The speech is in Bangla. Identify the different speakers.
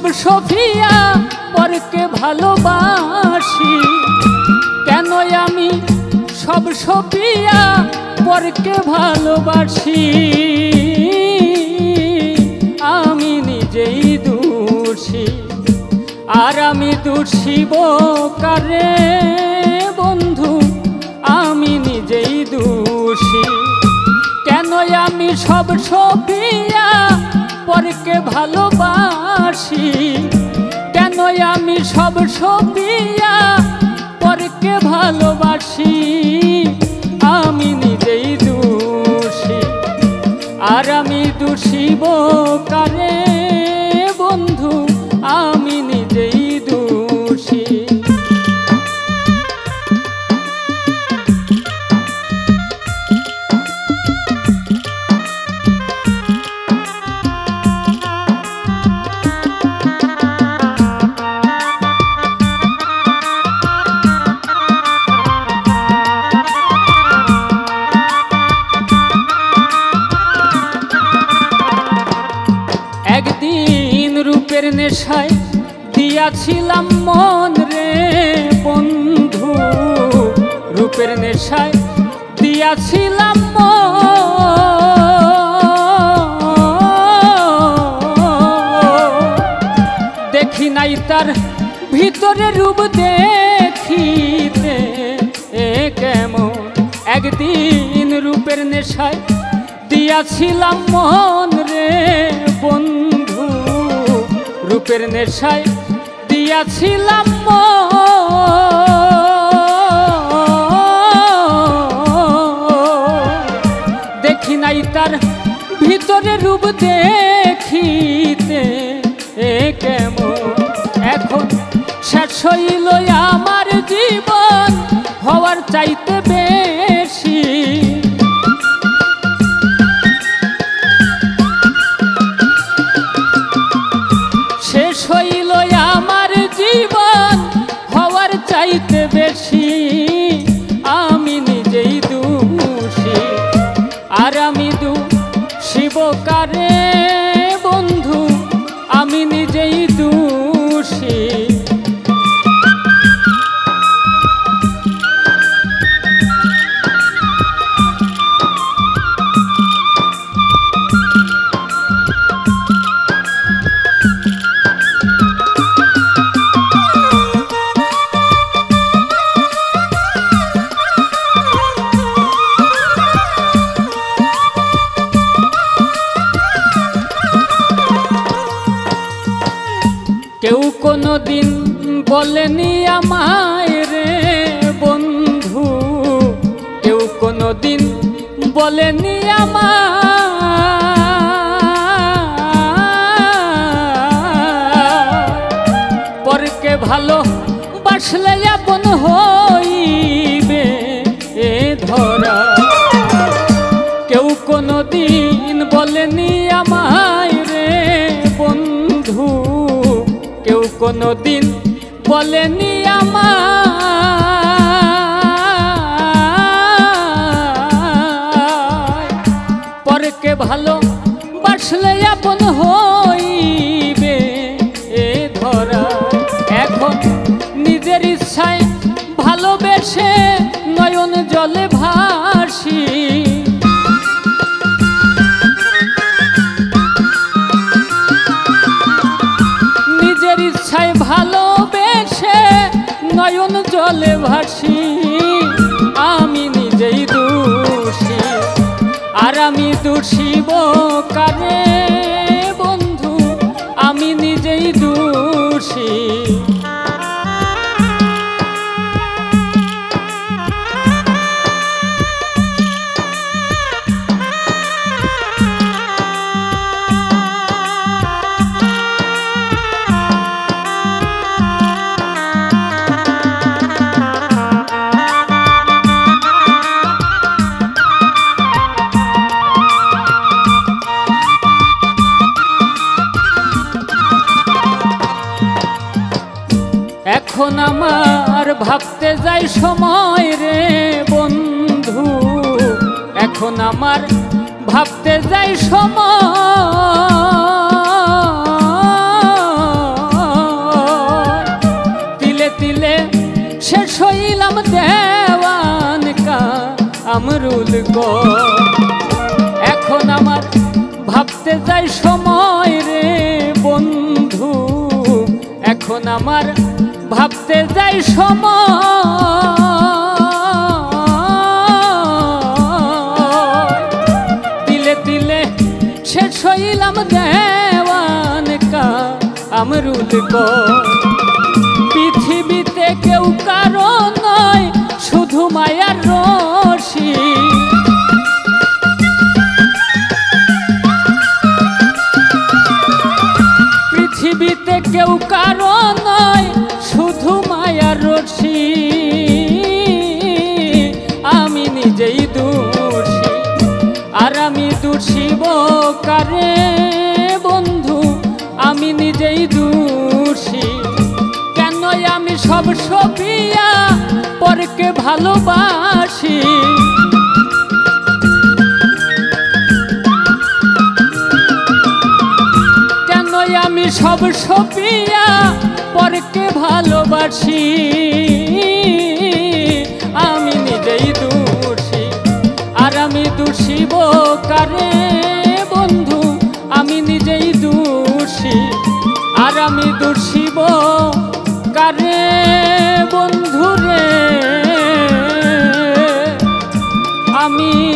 Speaker 1: সফিয়া পরকে ভালোবাসি, কেন আমি সব সফিয়া পরকে ভালোবাসি। আমি নিজেই দোষী, আর আমি দোষিব কারে বন্ধু, আমি নিজেই দোষী। কেন আমি সব সফিয়া পরকে ভালোবাসি, কেন আমি সব সফিয়া পরকে ভালোবাসি। আমি নিজেই দোষী, আর আমি দোষিব কারে বন্ধু, আমি নিজেই দোষী। একদিন রূপের নেশায় দিয়াছিলাম মন রে বন্ধু, রূপের নেশায় দিয়াছিলাম দেখি নাই তার ভিতরে রূপ দেখিতে কেমন। একদিন রূপের নেশায় দিয়াছিলাম মন রে বন্ধু, রূপের নেশায় দিয়াছিলাম দেখি নাই তার ভিতরে রূপ দেখিতে কেমন। এখন শেষ হইল আমার জীবন হওয়ার চাইতে বেশি, শেষ হইল আমার জীবন হওয়ার চাইতে বেশি। আমি নিজেই দোষী, আর আমি দোষিব কারে বন্ধু, আমি নিজেই দোষী। কেউ কোনোদিন বলেনি আমায় রে বন্ধু, কেউ কোনোদিন বলেনি আমায় পরকে ভালোবাসলে আপন হইবে ধরা। কেউ কোনোদিন বলেনি আমায় রে বন্ধু, কেউ কোনোদিন বলেনি আমায় পরকে ভালোবাসলে আপন হইবে ধরা। এখন নিজের ইচ্ছায় ভালোবেসে নয়ন জলে ভাসি, নিজের ইচ্ছায় ভালোবেসে নয়ন জলে ভাসি। আমি নিজেই দোষী, আর আমি দোষিব কারে বন্ধু, আমি নিজেই দোষী। এখন আমার ভাবতে যাই সময় রে বন্ধু, এখন আমার ভাবতে যাই সময় দেওয়ান কামরুল গো। এখন আমার ভাবতে যাই সময় রে বন্ধু, এখন আমার ভাবতে যাই সময়, তিলে তিলে শেষ হইলাম দেওয়ান কামরুল গো। পৃথিবীতে কেউ কারো নয় শুধু মায়ার রশি, পৃথিবীতে কেউ কারো নয় শুধু মায়ার রশি। আমি নিজেই দোষী, আর আমি দোষিব কারে বন্ধু, আমি নিজেই দোষী। কেন আমি সব সপিয়া পরকে ভালোবাসি, কেন আমি সব সপিয়া পরকে ভালোবাসি। আমি নিজেই দোষী, আর আমি দোষিব কারে বন্ধু, আমি নিজেই দোষী, আর আমি দোষিব কারে বন্ধু রে, আমি